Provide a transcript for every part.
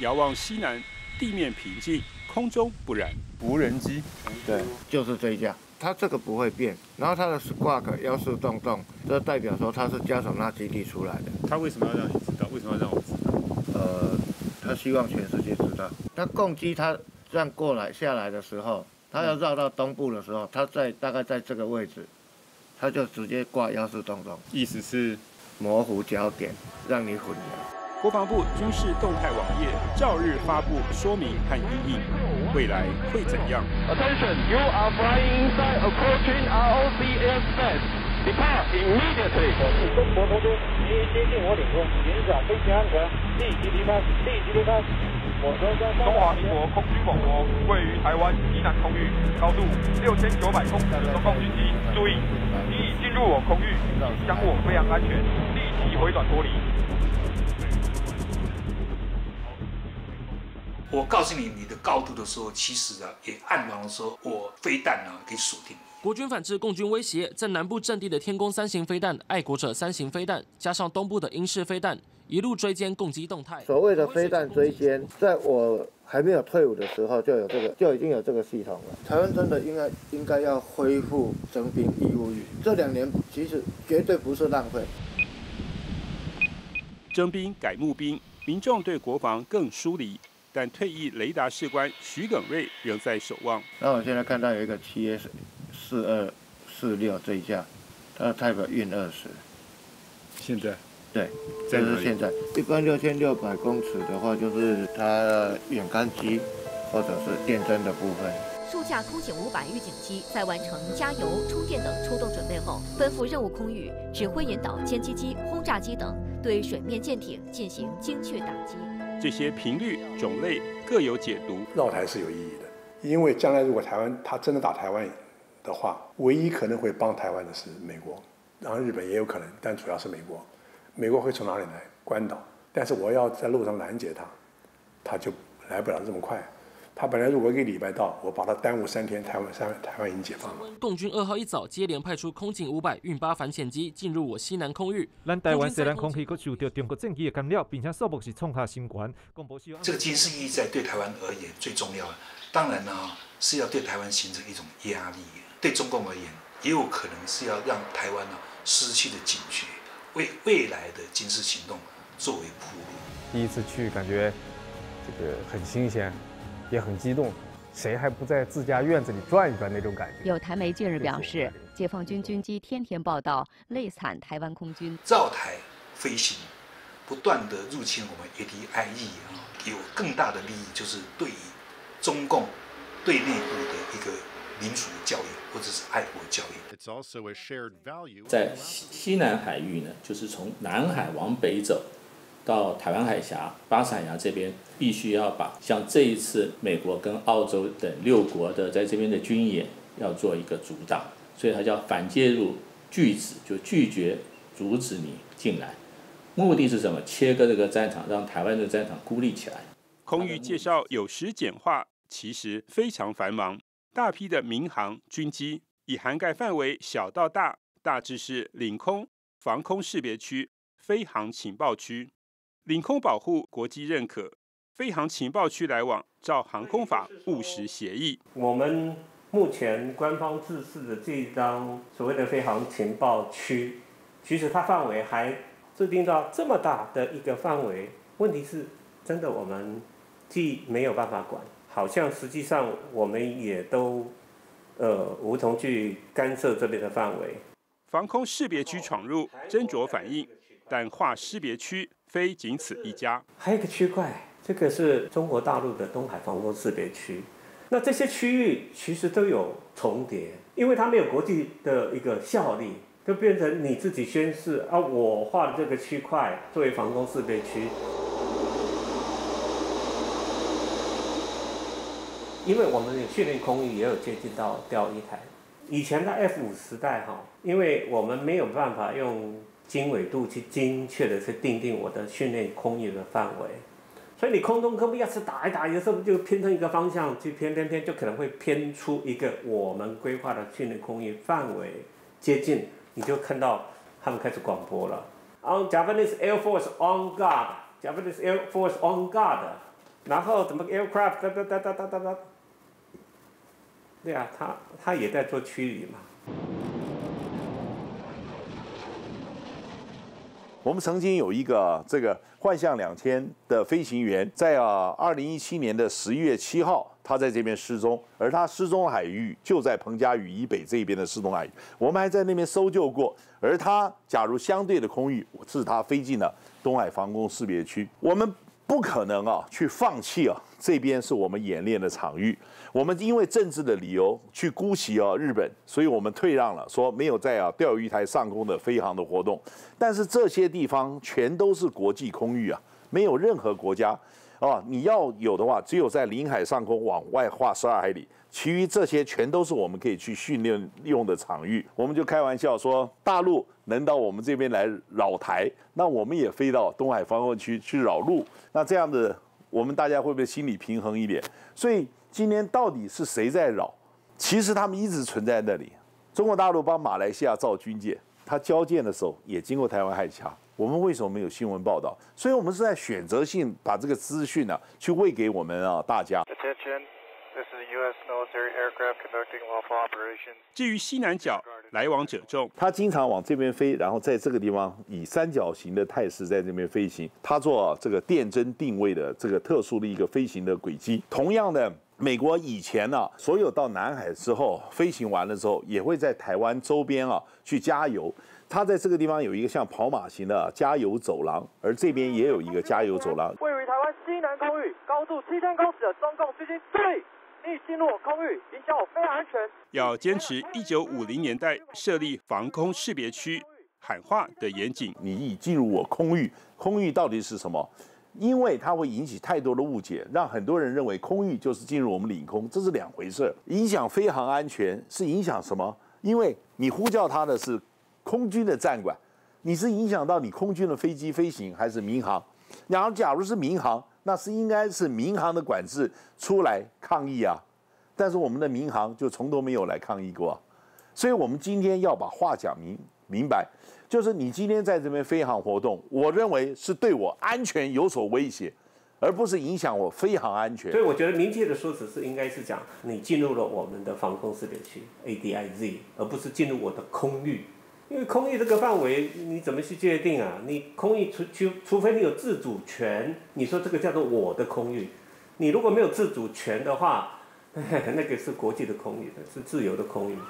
遥望西南，地面平静，空中不燃。 无人机， 对，就是这一架。它这个不会变，然后它的 squawk 要是动动，这代表说它是加手纳基地出来的。 他为什么要让你知道？为什么要让我知道？ 他希望全世界知道。他共机它这样过来下来的时候，他要绕到东部的时候，他大概在这个位置，他就直接挂幺四动动， 意思是模糊焦点，让你混淆。 国防部军事动态网页照日发布说明和因应，未来会怎样 ？Attention, you are flying inside approaching ROC airspace. Depart immediately. 我是中国空军，您接近我领空，请小飞行安全，立即离开，立即离开。 中华民国空军某国位于台湾西南空域，高度6900公尺的中共军机，注意，你已进入我空域，请将我飞行安全，立即回转脱离。 我告诉你你的高度的时候，其实也暗网的时候，我飞弹给锁定。 国军反制共军威胁，在南部阵地的天宫3型飞弹、爱国者3型飞弹，加上东部的鹰式飞弹，一路追歼共机动态。 所谓的飞弹追歼，在我还没有退伍的时候就已经有这个系统了。台湾真的应该要恢复征兵义务役，这2年其实绝对不是浪费。 征兵改募兵，民众对国防更疏离。但退役雷达士官徐耿瑞仍在守望。 那我现在看到有一个7246这一架，它的 Type 运20。 现在？ 对，这是现在。一般6600公尺的话，就是它远干机或者是电侦的部分。 数架空警500预警机在完成加油、充电等出动准备后，奔赴任务空域，指挥引导歼击机、轰炸机等对水面舰艇进行精确打击。 这些频率、种类各有解读。 绕台是有意义的，因为将来如果台湾他真的打台湾的话，唯一可能会帮台湾的是美国，然后日本也有可能，但主要是美国。美国会从哪里来？关岛。但是我要在路上拦截他，他就来不了这么快。他本来如果1个礼拜到，我把他耽误3天，台湾已经解放了。 共军2号一早接连派出空警500运8反潜机进入我西南空域。 咱台湾虽然空气受到中国战机的干扰，并且数目是创下新高。 这个军事意义在对台湾而言最重要的，当然呢是要对台湾形成一种压力。对中共而言，也有可能是要让台湾失去的警觉，为未来的军事行动作为铺路。 第一次去，感觉这个很新鲜。也很激动，谁还不在自家院子里转一转那种感觉？ 有台媒近日表示，解放军军机天天报道累惨台湾空军， 绕台飞行，不断的入侵我们ADIE有更大的利益，就是对于中共对内部的一个民主教育或者是爱国教育。 在西南海域呢，就是从南海往北走。到台湾海峡、巴士海峡这边，必须要把像这一次美国跟澳洲等6国的在这边的军演要做一个阻挡，所以它叫反介入拒止，就拒绝阻止你进来。目的是什么？切割这个战场，让台湾的战场孤立起来。 空域介绍有时简化，其实非常繁忙。大批的民航军机，以涵盖范围小到大，大致是领空、防空识别区、飞航情报区。领空保护国际认可，飞航情报区来往照航空法务实协议。 我们目前官方制式的这一张所谓的飞航情报区，其实它范围还制定到这么大的一个范围。问题是，真的我们既没有办法管，好像实际上我们也都无从去干涉这边的范围。 防空识别区闯入，斟酌反应，但划识别区非仅此一家。 还有一个区块，这个是中国大陆的东海防空识别区。那这些区域其实都有重叠，因为它没有国际的一个效力，就变成你自己宣示啊，我划的这个区块作为防空识别区。因为我们的训练空域也有接近到钓1台。以前的 F5时代因为我们没有办法用经纬度去精确的去定定我的训练空域的范围，所以你空中科目要是打一打，有时候就偏成一个方向去偏，就可能会偏出一个我们规划的训练空域范围接近，你就看到他们开始广播了。Japanese Air Force on guard， Japanese Air Force on guard， 然后怎么 aircraft 对啊，他也在做驱离嘛。 我们曾经有一个这个幻象2000的飞行员，在2017年的11月7号，他在这边失踪，而他失踪的海域就在彭佳屿以北这边的失踪海域，我们还在那边搜救过。而他假如相对的空域是他飞进了东海防空识别区，我们不可能去放弃这边是我们演练的场域。我们因为政治的理由去姑息日本，所以我们退让了，说没有在钓鱼台上空的飞航的活动。但是这些地方全都是国际空域没有任何国家你要有的话，只有在领海上空往外划12海里，其余这些全都是我们可以去训练用的场域。我们就开玩笑说，大陆能到我们这边来扰台，那我们也飞到东海防空区去扰陆。那这样的，我们大家会不会心理平衡一点？所以今天到底是谁在扰？其实他们一直存在那里。中国大陆帮马来西亚造军舰，它交舰的时候也经过台湾海峡。我们为什么没有新闻报道？所以我们是在选择性把这个资讯去喂给我们大家。 至于西南角，来往者众， 他经常往这边飞，然后在这个地方以三角形的态势在这边飞行。他做这个电侦定位的这个特殊的一个飞行的轨迹。同样的，美国以前所有到南海之后飞行完了之后，也会在台湾周边去加油。它在这个地方有一个像跑马型的加油走廊，而这边也有一个加油走廊。 位于台湾西南空域，高度7000公尺的中共军机注意，你进入我空域，影响我飞行安全。 要坚持1950年代设立防空识别区喊话的严谨。 你已进入我空域，空域到底是什么？因为它会引起太多的误解，让很多人认为空域就是进入我们领空，这是两回事。影响飞行安全是影响什么？因为你呼叫它的是空军的战管，你是影响到你空军的飞机飞行还是民航？然后假如是民航，那是应该是民航的管制出来抗议但是我们的民航就从头没有来抗议过所以我们今天要把话讲明白，就是你今天在这边飞航活动，我认为是对我安全有所威胁，而不是影响我飞航安全。 所以我觉得明确的说辞是应该是讲你进入了我们的防空识别区 ADIZ， 而不是进入我的空域。因为空域这个范围你怎么去界定你空域除非你有自主权，你说这个叫做我的空域。你如果没有自主权的话，那个是国际的空域的，是自由的空域。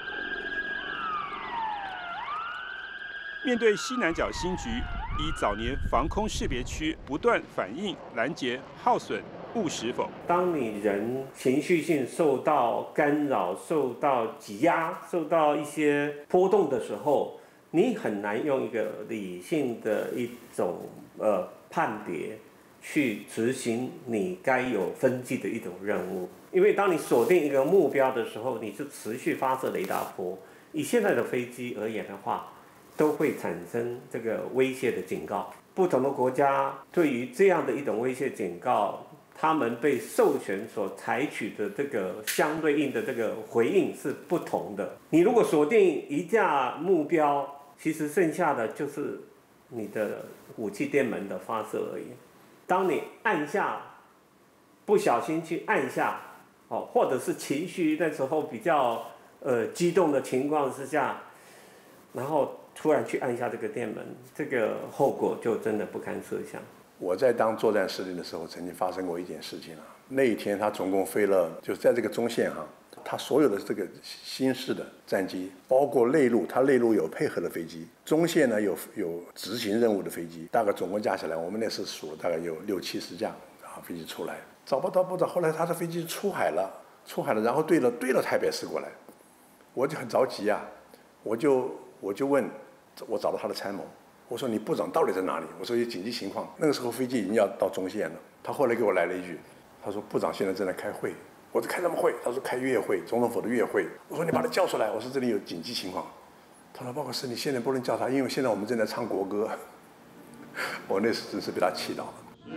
面对西南角新局，以早年防空识别区不断反应拦截耗损务实否？ 当你人情绪性受到干扰、受到挤压、受到一些波动的时候，你很难用一个理性的一种判别去执行你该有分际的一种任务。因为当你锁定一个目标的时候，你是持续发射雷达波。以现在的飞机而言的话，都会产生这个威胁的警告。不同的国家对于这样的一种威胁警告，他们被授权所采取的这个相对应的这个回应是不同的。你如果锁定一架目标，其实剩下的就是你的武器电门的发射而已。当你按下，不小心去按下，或者是情绪那时候比较激动的情况之下，然后突然去按下这个电门，这个后果就真的不堪设想。 我在当作战司令的时候，曾经发生过一件事情那一天他总共飞了，就在这个中线他所有的这个新式的战机，包括内陆，他内陆有配合的飞机，中线呢有执行任务的飞机，大概总共加起来，我们那次数了大概有60-70架飞机出来，找不到，后来他的飞机出海了，然后对了台北市过来，我就很着急我就问，我找到他的参谋，我说你部长到底在哪里？我说有紧急情况。那个时候飞机已经要到中线了，他后来给我来了一句，他说部长现在正在开会。我说开什么会？他说开月会，总统府的月会。我说你把他叫出来，我说这里有紧急情况。他说报告师，你现在不能叫他，因为现在我们正在唱国歌。我那时真是被他气到了。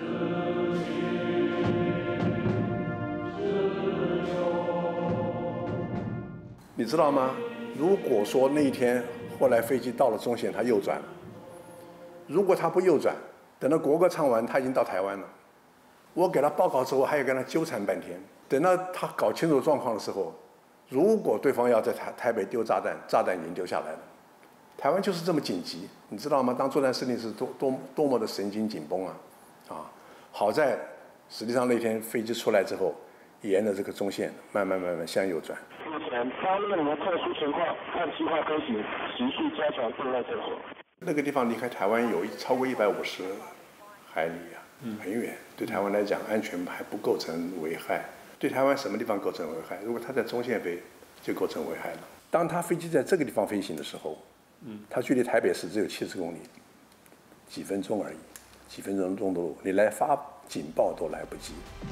你知道吗？如果说那一天后来飞机到了中线，他右转了，如果他不右转，等到国歌唱完，他已经到台湾了。 我给他报告之后，还要跟他纠缠半天。等到他搞清楚状况的时候，如果对方要在台北丢炸弹，炸弹已经丢下来了。台湾就是这么紧急，你知道吗？当作战司令是多么的神经紧绷啊！好在实际上那天飞机出来之后，沿着这个中线慢慢向右转。 目前发现你们特殊情况，按计划飞行，持续加强对外侦查。 那个地方离开台湾有超过150海里啊，很远。对台湾来讲，安全还不构成危害。对台湾什么地方构成危害？如果他在中线飞，就构成危害了。当他飞机在这个地方飞行的时候，它距离台北市只有70公里，几分钟而已，几分钟的路，你来发警报都来不及。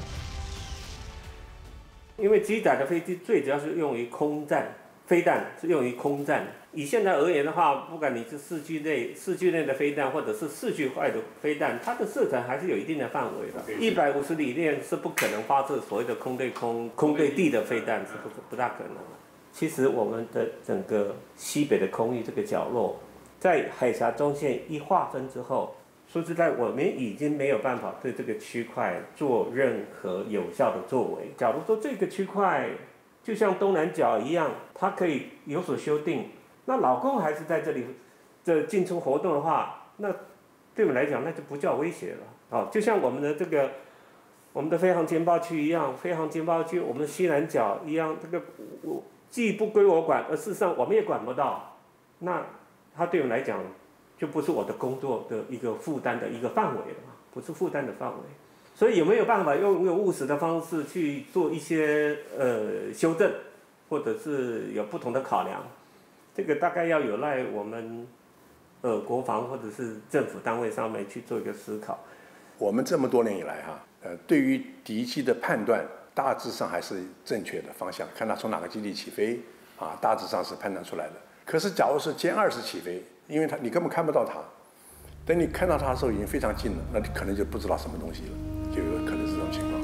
因为机载的飞机最主要是用于空战，飞弹是用于空战。以现在而言的话，不管你是市区内的飞弹，或者是市区外的飞弹，它的射程还是有一定的范围的。150里面是不可能发射所谓的空对空、空对地的飞弹，是不大可能的。其实我们的整个西北的空域这个角落，在海峡中线一划分之后，说实在，我们已经没有办法对这个区块做任何有效的作为。假如说这个区块就像东南角一样，它可以有所修订，那老共还是在这里进出活动的话，那对我们来讲那就不叫威胁了。就像我们的飞航情报区一样，飞航情报区我们的西南角一样，这个既不归我管，而事实上我们也管不到，那它对我们来讲就不是我的工作的一个负担的一个范围了，不是负担的范围。所以有没有办法用务实的方式去做一些修正，或者是有不同的考量？这个大概要有赖我们国防或者是政府单位上面去做一个思考。 我们这么多年以来对于敌机的判断大致上还是正确的方向，看它从哪个基地起飞大致上是判断出来的。可是假如是歼20起飞，因为你根本看不到它，等你看到它的时候已经非常近了，那你可能就不知道什么东西了，就有可能是这种情况。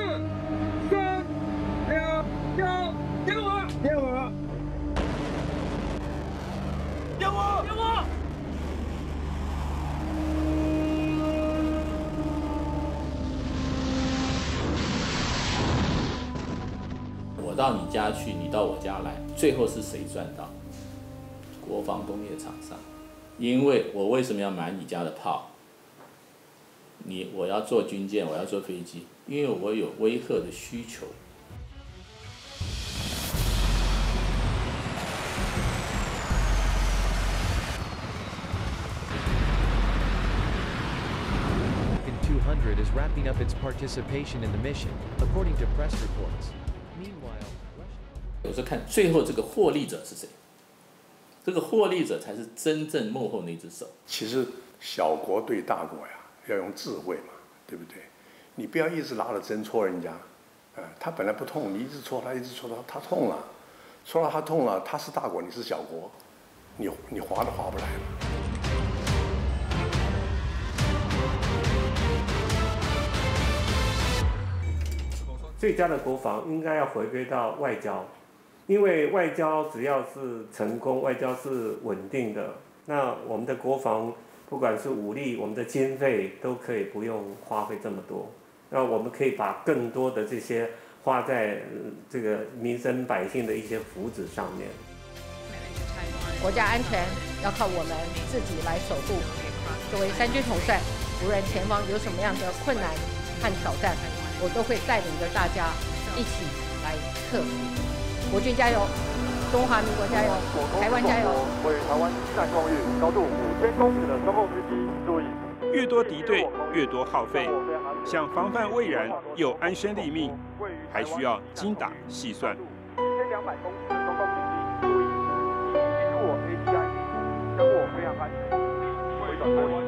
4、3、2、1，点火！点火！点火！点火！ 我到你家去，你到我家来，最后是谁赚到？国防工业厂商。因为我为什么要买你家的炮？我要做军舰，我要做飞机，因为我有威吓的需求。 200 is wrapping up its participation in the mission, according to press reports. Meanwhile, 有时候看最后这个获利者是谁，这个获利者才是真正幕后那只手。 其实小国对大国呀，要用智慧嘛，对不对？你不要一直拿着针戳人家，他本来不痛，你一直戳他，一直戳他，他痛了，戳到他痛了，他是大国，你是小国，你划都划不来了。 最佳的国防应该要回归到外交，因为外交只要是成功，外交是稳定的，那我们的国防不管是武力，我们的经费都可以不用花费这么多，那我们可以把更多的这些花在这个民生百姓的一些福祉上面。 国家安全要靠我们自己来守护。作为三军统帅，无论前方有什么样的困难和挑战，我都会带领着大家一起来克服。国军加油，中华民国加油，台湾加油！ 为台湾西南空域高度5000公尺的中共之机注意， 越多敌对，越多耗费。想防范未然又安身立命，还需要精打细算。 1200公尺的中共之机注意，已进入我 ATI，将握非常安全，回转台湾。